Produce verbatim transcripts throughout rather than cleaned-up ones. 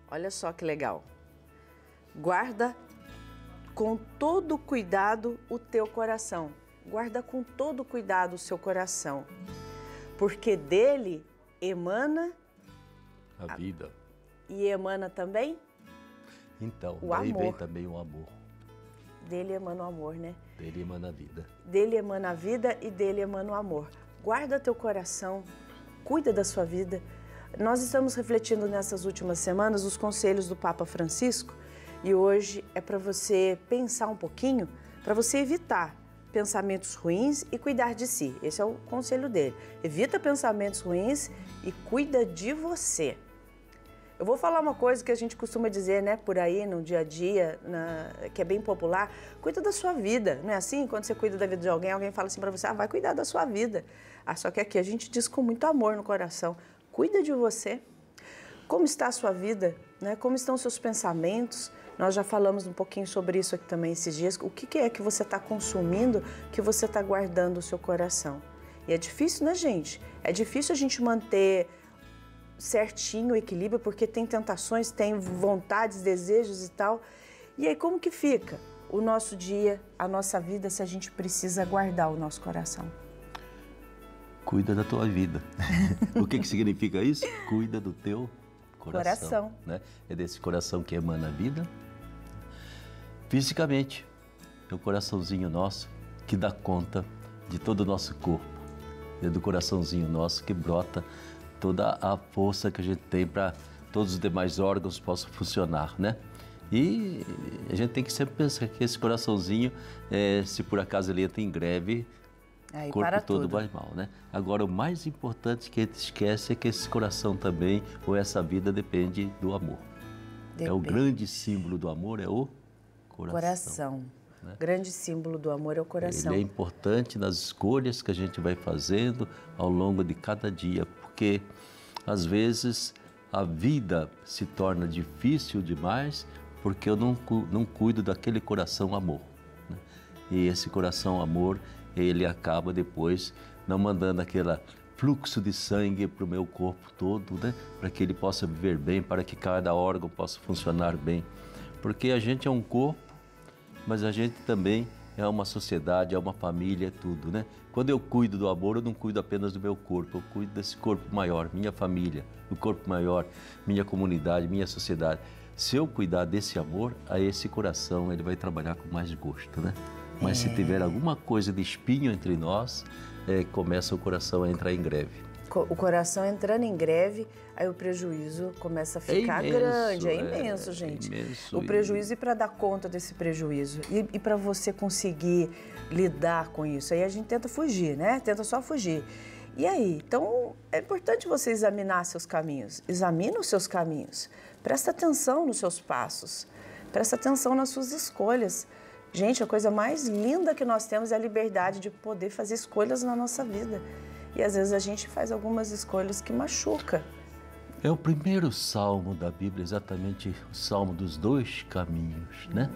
Olha só que legal. Guarda com todo cuidado o teu coração. Guarda com todo cuidado o seu coração. Porque dele emana... A vida. E emana também? Então, o daí amor. vem também o amor. Dele emana o amor, né? Dele emana a vida. Dele emana a vida e dele emana o amor. Guarda teu coração, cuida da sua vida. Nós estamos refletindo nessas últimas semanas os conselhos do Papa Francisco e hoje é para você pensar um pouquinho, para você evitar pensamentos ruins e cuidar de si. Esse é o conselho dele. Evita pensamentos ruins e cuida de você. Eu vou falar uma coisa que a gente costuma dizer, né, por aí, no dia a dia, na, que é bem popular. Cuida da sua vida, não é assim? Quando você cuida da vida de alguém, alguém fala assim para você, ah, vai cuidar da sua vida. Ah, só que aqui a gente diz com muito amor no coração, cuida de você. Como está a sua vida, né? Como estão os seus pensamentos? Nós já falamos um pouquinho sobre isso aqui também esses dias. O que é que você está consumindo, que você está guardando o seu coração? E é difícil, né, gente? É difícil a gente manter certinho o equilíbrio, porque tem tentações, tem vontades, desejos e tal. E aí como que fica o nosso dia, a nossa vida, se a gente precisa guardar o nosso coração? Cuida da tua vida. O que que significa isso? Cuida do teu coração. Coração. Né? É desse coração que emana a vida. Fisicamente, é o coraçãozinho nosso que dá conta de todo o nosso corpo. É do coraçãozinho nosso que brota toda a força que a gente tem para todos os demais órgãos possam funcionar, né? E a gente tem que sempre pensar que esse coraçãozinho, é, se por acaso ele entra em greve, o corpo todo tudo. vai mal, né? Agora, o mais importante que a gente esquece é que esse coração também, ou essa vida, depende do amor. Depende. É o grande símbolo do amor, é o coração. Coração. Né? O grande símbolo do amor é o coração. Ele é importante nas escolhas que a gente vai fazendo ao longo de cada dia, porque às vezes a vida se torna difícil demais porque eu não, não cuido daquele coração amor. Né? E esse coração amor, ele acaba depois não mandando aquele fluxo de sangue para o meu corpo todo, né? Para que ele possa viver bem, para que cada órgão possa funcionar bem. Porque a gente é um corpo, mas a gente também é uma sociedade, é uma família, é tudo, né? Quando eu cuido do amor, eu não cuido apenas do meu corpo, eu cuido desse corpo maior, minha família, do corpo maior, minha comunidade, minha sociedade. Se eu cuidar desse amor, a esse coração ele vai trabalhar com mais gosto, né? Mas é. se tiver alguma coisa de espinho entre nós, é, começa o coração a entrar em greve. O coração entrando em greve, aí o prejuízo começa a ficar é imenso, grande, é imenso, é, gente. É imenso, o prejuízo e para dar conta desse prejuízo e, e para você conseguir lidar com isso, aí a gente tenta fugir, né? Tenta só fugir. E aí, então é importante você examinar seus caminhos, examina os seus caminhos, presta atenção nos seus passos, presta atenção nas suas escolhas. Gente, a coisa mais linda que nós temos é a liberdade de poder fazer escolhas na nossa vida. E às vezes a gente faz algumas escolhas que machucam. É o primeiro salmo da Bíblia, exatamente o salmo dos dois caminhos, né?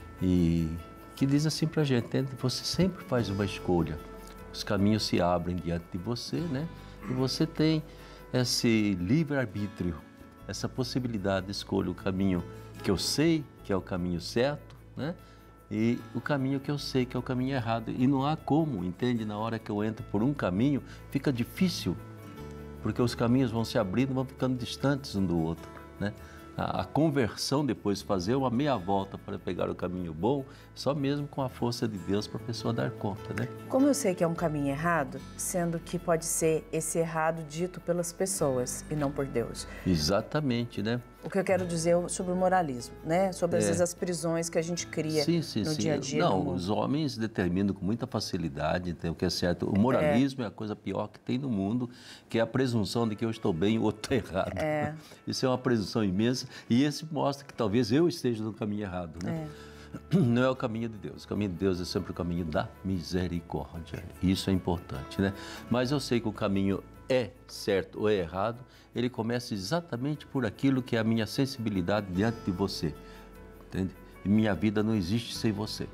E que diz assim pra gente, você sempre faz uma escolha. Os caminhos se abrem diante de você, né? E você tem esse livre-arbítrio, essa possibilidade de escolher o caminho que eu sei que é o caminho certo, né? E o caminho que eu sei que é o caminho errado. E não há como, entende? Na hora que eu entro por um caminho, fica difícil, porque os caminhos vão se abrindo, vão ficando distantes um do outro, né? A, a conversão depois, fazer uma meia volta para pegar o caminho bom, só mesmo com a força de Deus para a pessoa dar conta, né? Como eu sei que é um caminho errado, sendo que pode ser esse errado dito pelas pessoas e não por Deus. Exatamente, né? O que eu quero dizer sobre o moralismo, né? Sobre, às é. vezes, as prisões que a gente cria sim, sim, no sim. dia a dia. Não, no os homens determinam com muita facilidade, então, o que é certo. O moralismo é. é a coisa pior que tem no mundo, que é a presunção de que eu estou bem e o outro está errado. É. Isso é uma presunção imensa e esse mostra que talvez eu esteja no caminho errado, né? É. Não é o caminho de Deus. O caminho de Deus é sempre o caminho da misericórdia. Isso é importante, né? Mas eu sei que o caminho é certo ou é errado, ele começa exatamente por aquilo que é a minha sensibilidade diante de você, entende? E minha vida não existe sem você.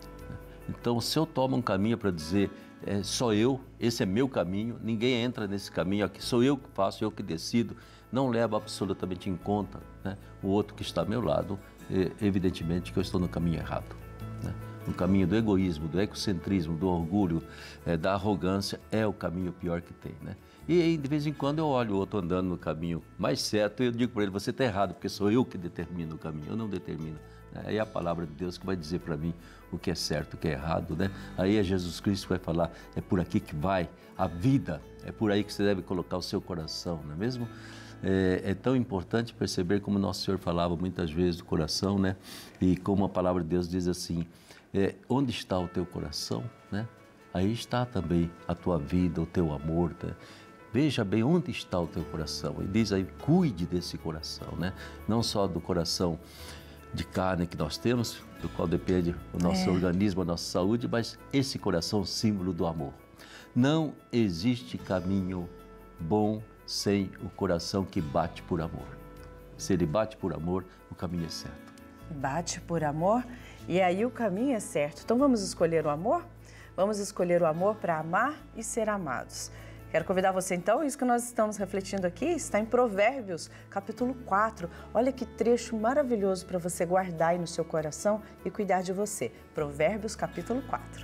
Então, se eu tomo um caminho para dizer, é, só eu, esse é meu caminho, ninguém entra nesse caminho aqui, sou eu que faço, eu que decido, não levo absolutamente em conta, né, o outro que está ao meu lado, evidentemente que eu estou no caminho errado, né? O caminho do egoísmo, do egocentrismo, do orgulho, é, da arrogância é o caminho pior que tem, né? E aí, de vez em quando eu olho o outro andando no caminho mais certo e eu digo para ele, você está errado, porque sou eu que determino o caminho, eu não determino. Aí é a palavra de Deus que vai dizer para mim o que é certo, o que é errado, né? Aí é Jesus Cristo que vai falar, é por aqui que vai a vida, é por aí que você deve colocar o seu coração, não é mesmo? É, é tão importante perceber como Nosso Senhor falava muitas vezes do coração, né? E como a palavra de Deus diz assim, é, onde está o teu coração, né? Aí está também a tua vida, o teu amor, né? Veja bem onde está o teu coração. E diz aí, cuide desse coração, né? Não só do coração de carne que nós temos, do qual depende o nosso é. organismo, a nossa saúde, mas esse coração símbolo do amor. Não existe caminho bom sem o coração que bate por amor. Se ele bate por amor, o caminho é certo. Bate por amor e aí o caminho é certo. Então vamos escolher o amor? Vamos escolher o amor para amar e ser amados. Quero convidar você então, isso que nós estamos refletindo aqui está em Provérbios, capítulo quatro. Olha que trecho maravilhoso para você guardar aí no seu coração e cuidar de você. Provérbios, capítulo quatro.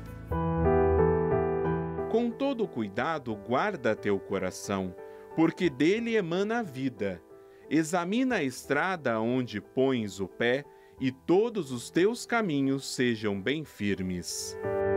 Com todo cuidado guarda teu coração, porque dele emana a vida. Examina a estrada onde pões o pé, e todos os teus caminhos sejam bem firmes.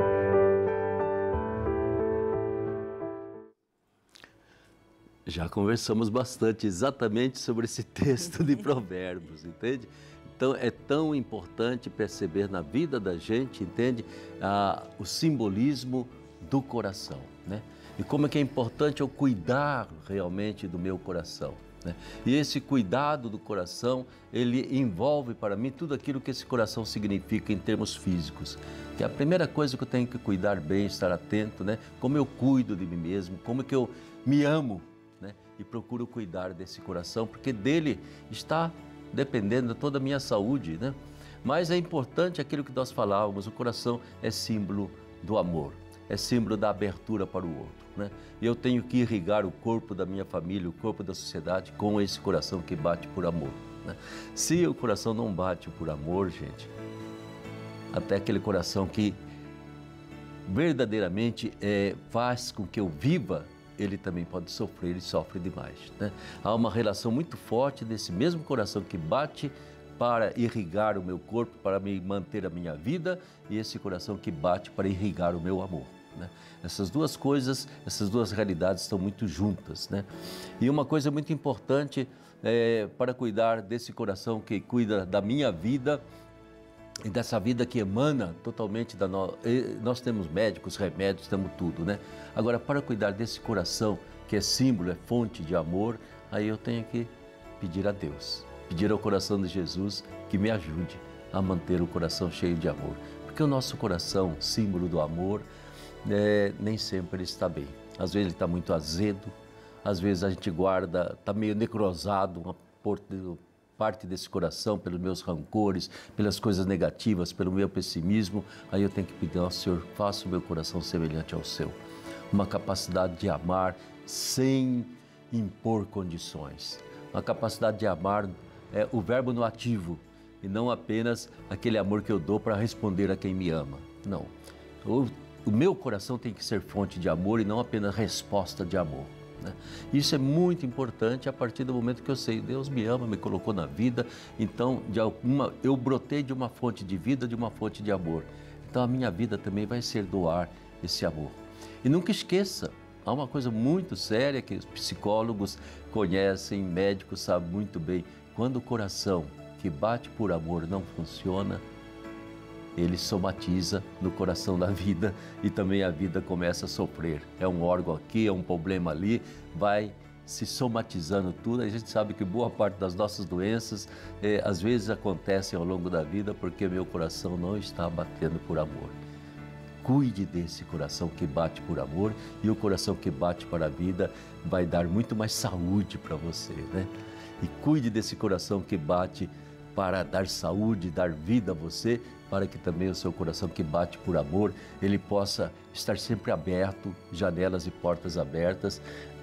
Já conversamos bastante exatamente sobre esse texto de Provérbios, entende? Então é tão importante perceber na vida da gente, entende? Ah, o simbolismo do coração, né? E como é que é importante eu cuidar realmente do meu coração, né? E esse cuidado do coração, ele envolve para mim tudo aquilo que esse coração significa em termos físicos. Que a primeira coisa que eu tenho que cuidar bem, estar atento, né? Como eu cuido de mim mesmo, como é que eu me amo, né? E procuro cuidar desse coração, porque dele está dependendo toda a minha saúde, né? Mas é importante aquilo que nós falávamos, o coração é símbolo do amor, é símbolo da abertura para o outro, né? E eu tenho que irrigar o corpo da minha família, o corpo da sociedade com esse coração que bate por amor, né? Se o coração não bate por amor, gente, até aquele coração que verdadeiramente é, faz com que eu viva, ele também pode sofrer e sofre demais, né? Há uma relação muito forte desse mesmo coração que bate para irrigar o meu corpo, para me manter a minha vida, e esse coração que bate para irrigar o meu amor, né? Essas duas coisas, essas duas realidades estão muito juntas, né? E uma coisa muito importante é, para cuidar desse coração que cuida da minha vida, e dessa vida que emana totalmente da nós, nós temos médicos, remédios, temos tudo, né? Agora, para cuidar desse coração que é símbolo, é fonte de amor, aí eu tenho que pedir a Deus, pedir ao coração de Jesus que me ajude a manter o coração cheio de amor, porque o nosso coração, símbolo do amor, é, nem sempre ele está bem. Às vezes ele está muito azedo, às vezes a gente guarda, está meio necrosado, uma porta parte desse coração pelos meus rancores, pelas coisas negativas, pelo meu pessimismo, aí eu tenho que pedir ao Senhor, faça o meu coração semelhante ao seu. Uma capacidade de amar sem impor condições. Uma capacidade de amar é, o verbo no ativo e não apenas aquele amor que eu dou para responder a quem me ama. Não. O, o meu coração tem que ser fonte de amor e não apenas resposta de amor, né? Isso é muito importante a partir do momento que eu sei, Deus me ama, me colocou na vida, então de alguma, eu brotei de uma fonte de vida, de uma fonte de amor. Então a minha vida também vai ser doar esse amor. E nunca esqueça, há uma coisa muito séria que os psicólogos conhecem, médicos sabem muito bem, quando o coração que bate por amor não funciona, ele somatiza no coração da vida e também a vida começa a sofrer. É um órgão aqui, é um problema ali, vai se somatizando tudo. A gente sabe que boa parte das nossas doenças, eh, às vezes acontecem ao longo da vida porque meu coração não está batendo por amor. Cuide desse coração que bate por amor e o coração que bate para a vida vai dar muito mais saúde para você, né? E cuide desse coração que bate para dar saúde, dar vida a você, para que também o seu coração que bate por amor, ele possa estar sempre aberto, janelas e portas abertas,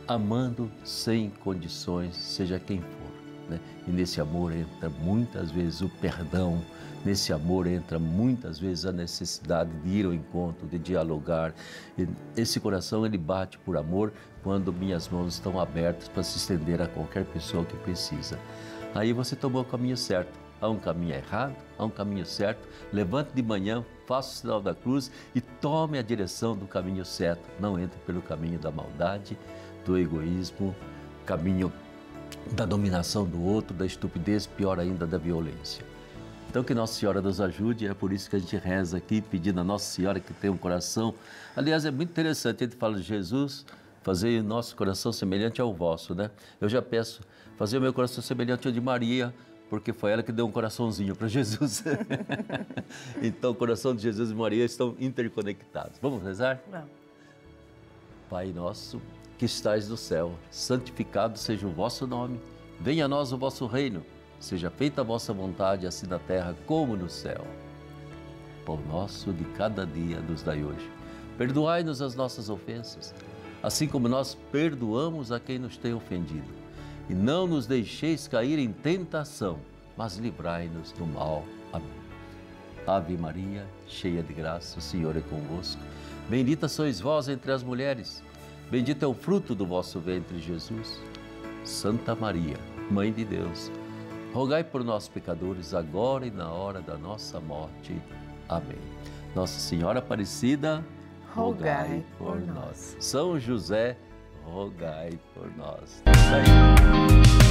amando sem condições, seja quem for, né? E nesse amor entra muitas vezes o perdão, nesse amor entra muitas vezes a necessidade de ir ao encontro, de dialogar. E esse coração, ele bate por amor quando minhas mãos estão abertas para se estender a qualquer pessoa que precisa. Aí você tomou o caminho certo. Há um caminho errado, há um caminho certo. Levante de manhã, faça o sinal da cruz e tome a direção do caminho certo. Não entre pelo caminho da maldade, do egoísmo, caminho da dominação do outro, da estupidez, pior ainda, da violência. Então que Nossa Senhora nos ajude, é por isso que a gente reza aqui, pedindo a Nossa Senhora que tenha um coração. Aliás, é muito interessante, a gente fala de Jesus, fazer o nosso coração semelhante ao vosso, né? Eu já peço, fazer o meu coração semelhante ao de Maria, porque foi ela que deu um coraçãozinho para Jesus. Então, o coração de Jesus e Maria estão interconectados. Vamos rezar? Vamos. Pai nosso, que estais no céu, santificado seja o vosso nome. Venha a nós o vosso reino. Seja feita a vossa vontade, assim na terra como no céu. Pão nosso de cada dia nos dai hoje. Perdoai-nos as nossas ofensas, assim como nós perdoamos a quem nos tem ofendido. E não nos deixeis cair em tentação, mas livrai-nos do mal. Amém. Ave Maria, cheia de graça, o Senhor é convosco. Bendita sois vós entre as mulheres. Bendito é o fruto do vosso ventre, Jesus. Santa Maria, Mãe de Deus, rogai por nós, pecadores, agora e na hora da nossa morte. Amém. Nossa Senhora Aparecida, rogai por nós. São José, rogai por nós.